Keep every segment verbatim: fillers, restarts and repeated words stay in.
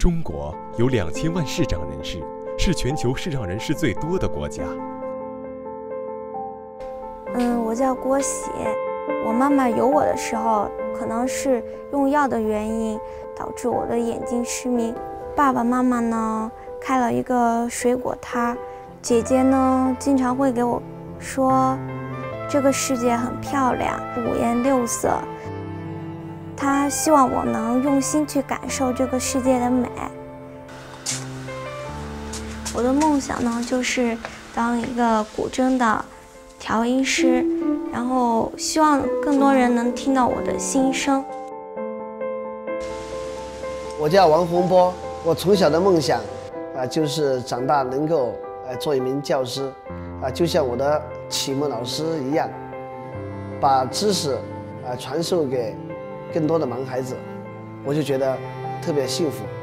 中国有两千万视障人士，是全球视障人士最多的国家。 嗯，我叫郭喜。我妈妈有我的时候，可能是用药的原因导致我的眼睛失明。爸爸妈妈呢开了一个水果摊，姐姐呢经常会给我说，这个世界很漂亮，五颜六色。她希望我能用心去感受这个世界的美。我的梦想呢，就是当一个古筝的调音师，然后希望更多人能听到我的心声。 我叫王洪波，我从小的梦想啊，就是长大能够呃做一名教师，啊，就像我的启蒙老师一样，把知识啊传授给更多的盲孩子，我就觉得特别幸福。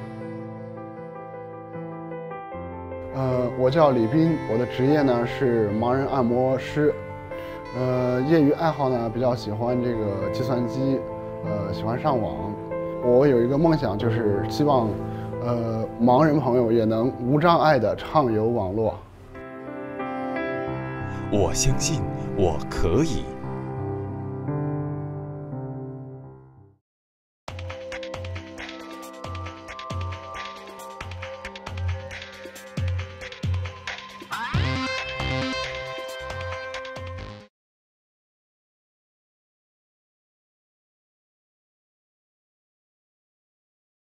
呃，我叫李斌，我的职业呢是盲人按摩师。呃，业余爱好呢比较喜欢这个计算机，呃，喜欢上网。我有一个梦想，就是希望，呃，盲人朋友也能无障碍地畅游网络。 我相信我可以。